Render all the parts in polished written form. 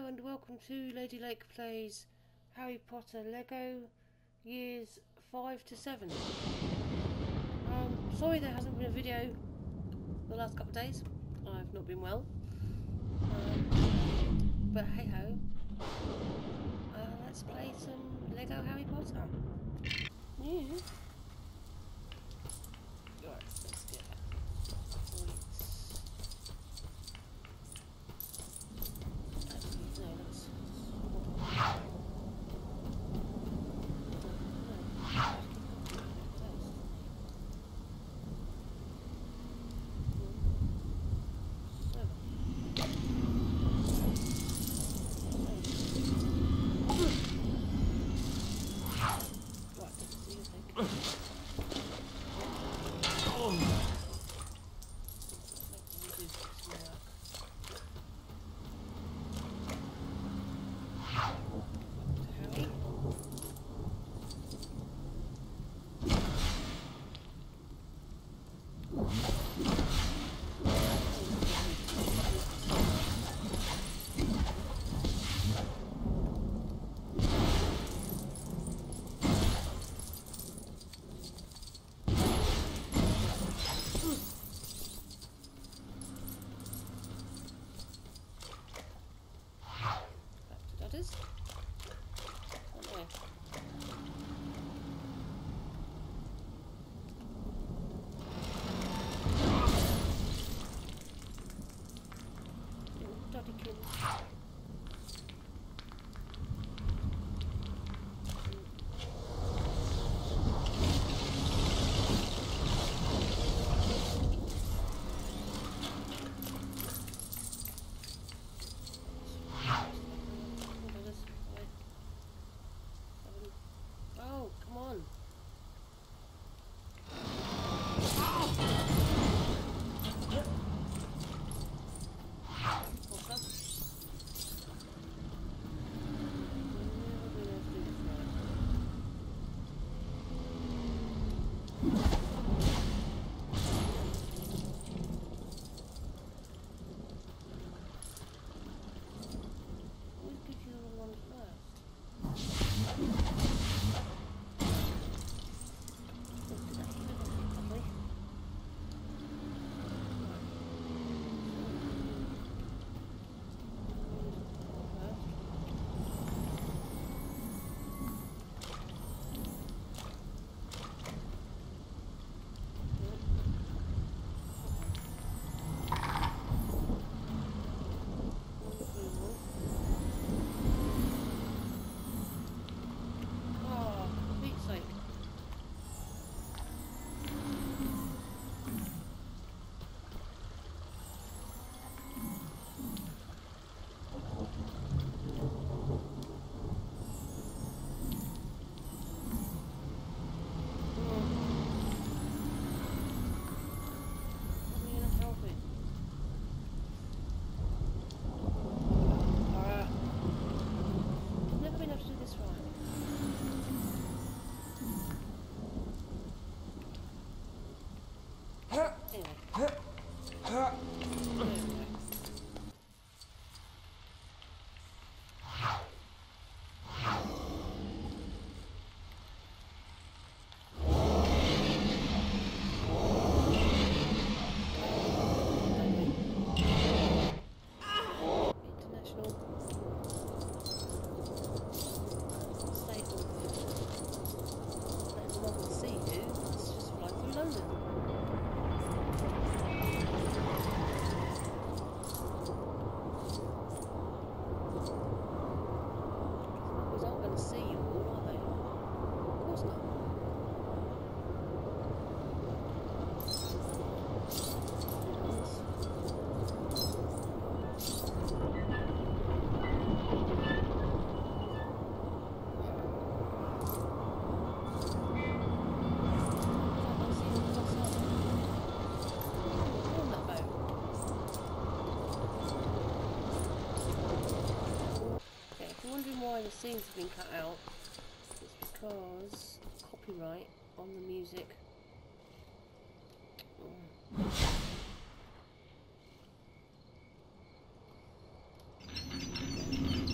and welcome to Ladylake Plays Harry Potter Lego Years 5 to 7. Sorry there hasn't been a video the last couple of days. I've not been well. But hey ho. Let's play some Lego Harry Potter. New. Right, let's get that. Oh, come on. What's up? Always gives you the wrong one first. Why the scenes have been cut out, it's because copyright on the music. Oh.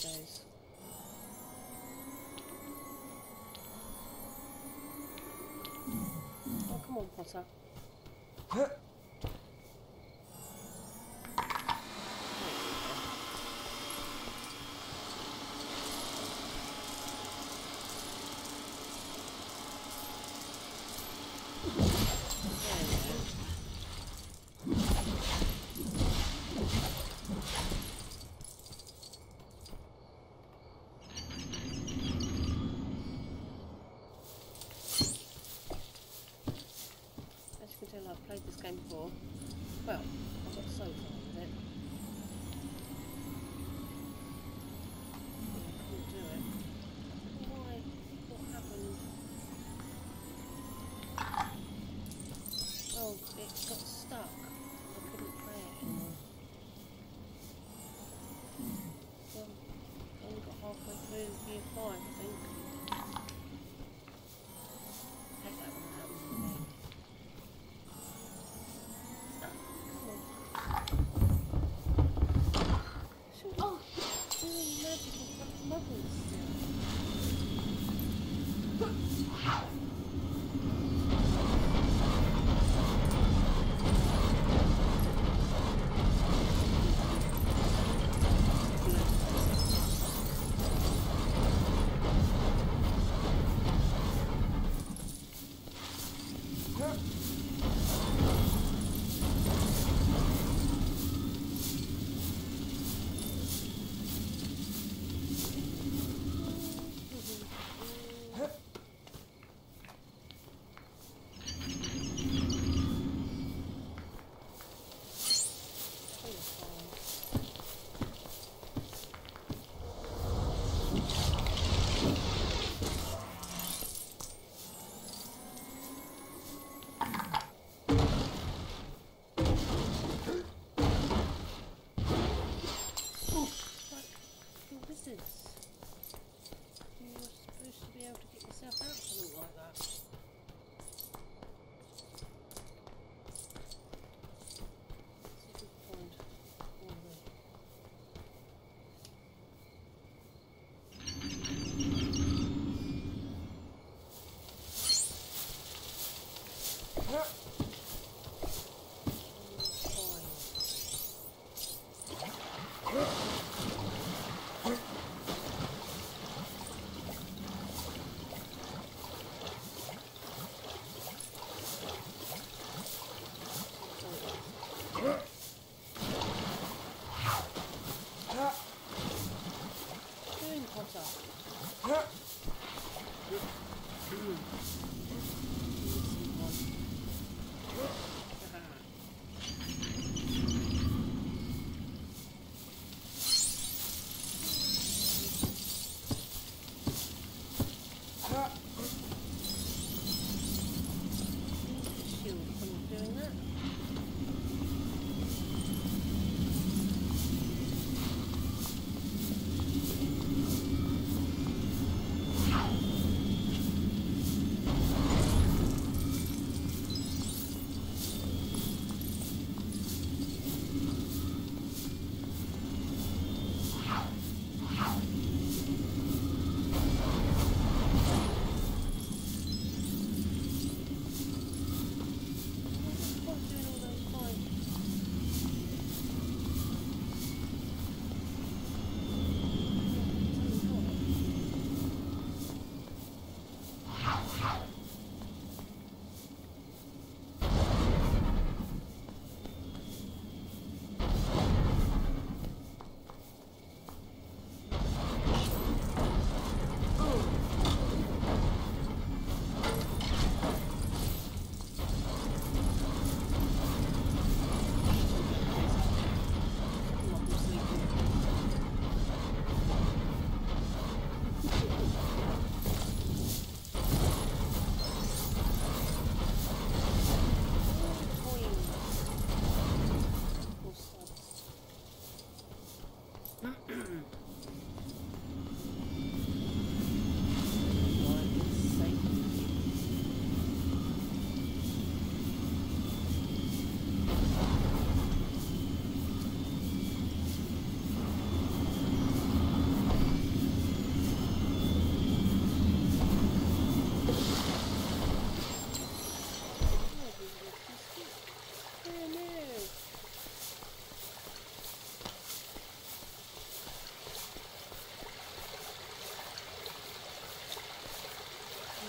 goes. Oh, come on, Potter. I've played this game before. Well, I got so far with it. I couldn't do it. Why? What happened? Oh, it got stuck. I couldn't play it anymore. Well, I only got halfway through year 5, I think. I hate that when it happens with me. You're supposed to be able to get yourself out of something like that. Let's see if we can find all of them.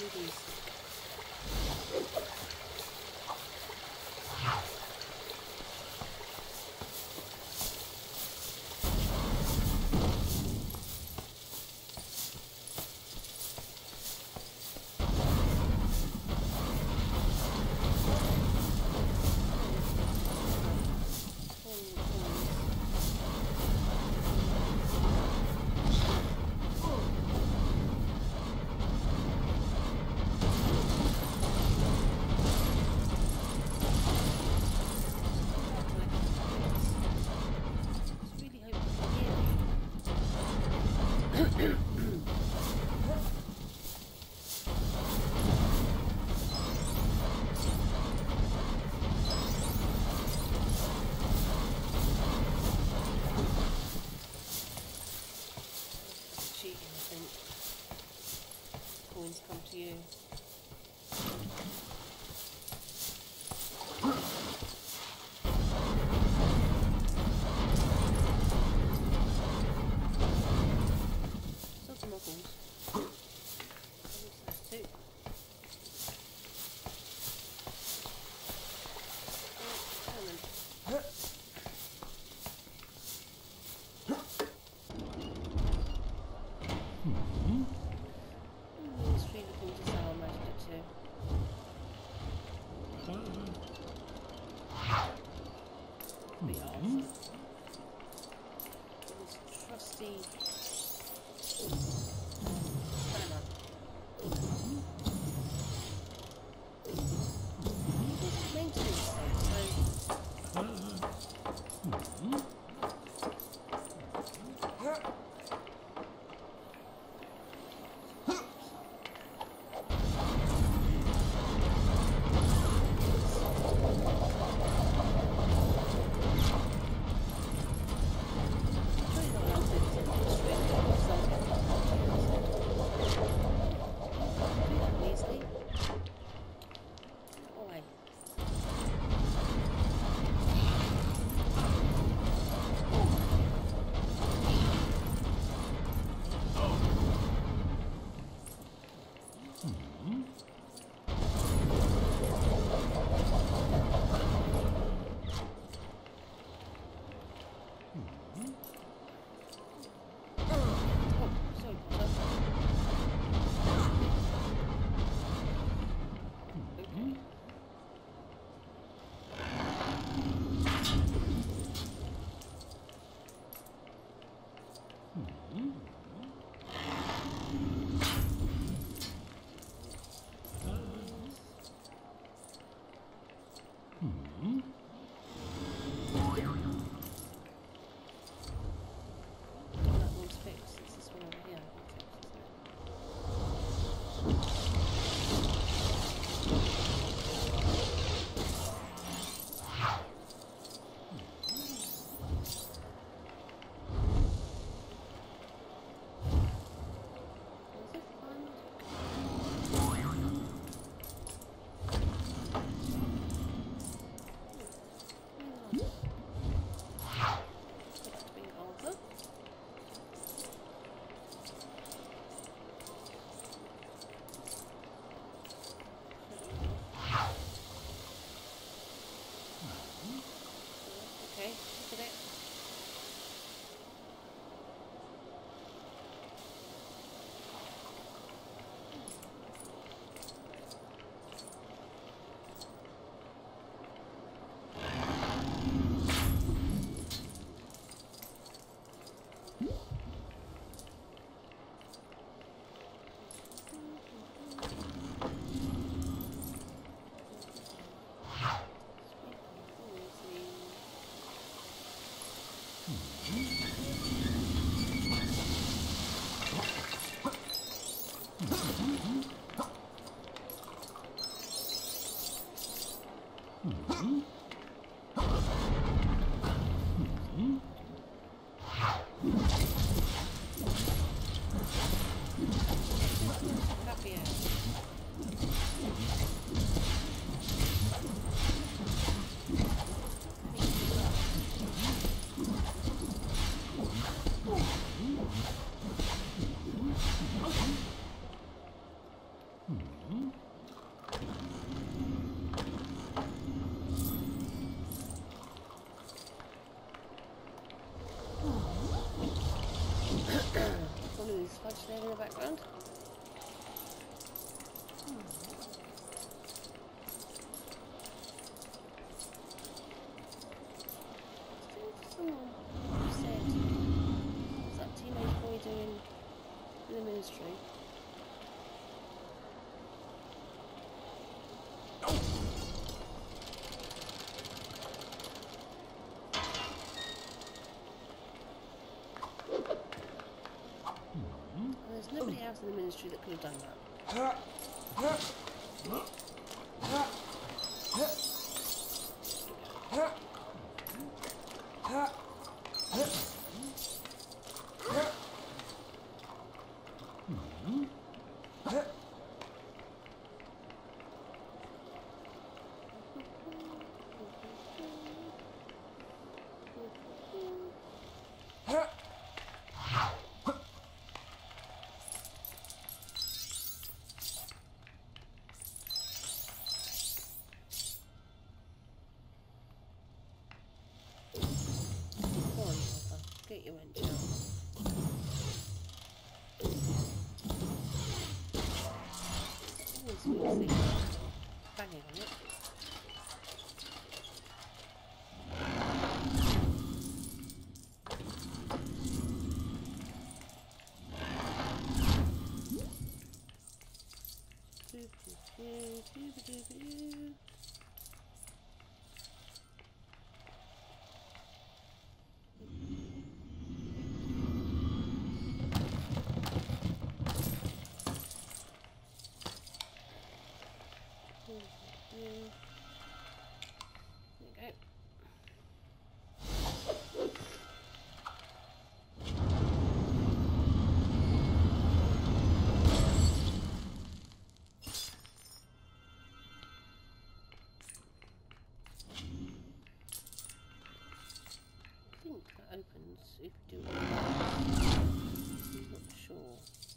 Ladies. Cheating, I think. Coins come to you. Still some muggles. That's two. Three looking to sell, I imagined it too. Be off. This trusty hammer. around. Someone said, what's that teenage boy doing in the ministry? There's nobody else in the ministry that could have done that. Get your engine on. Always feels banging on it. Opens if you do it. I'm not sure.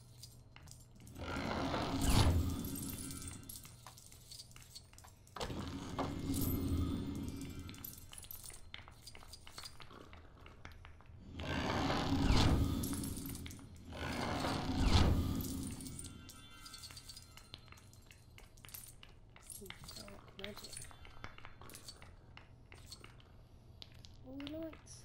Dark magic. All the lights.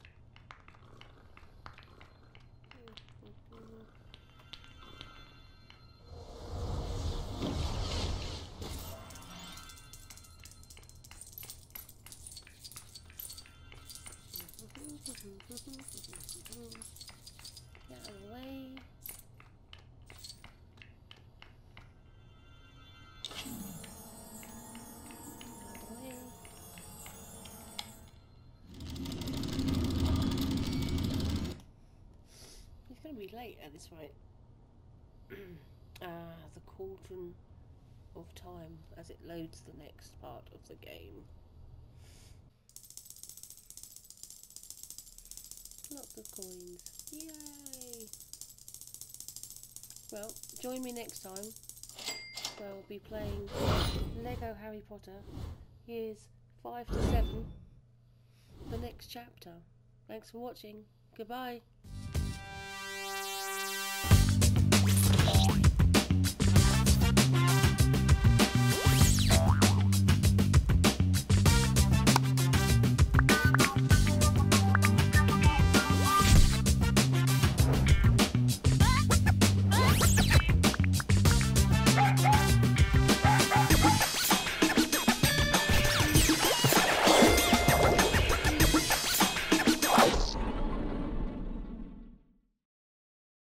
Get out of the way. He's going to be late at this rate. The cauldron of time as it loads the next part of the game. Lots of coins. Yay! Well, join me next time where we'll be playing Lego Harry Potter years 5 to 7, the next chapter. Thanks for watching. Goodbye.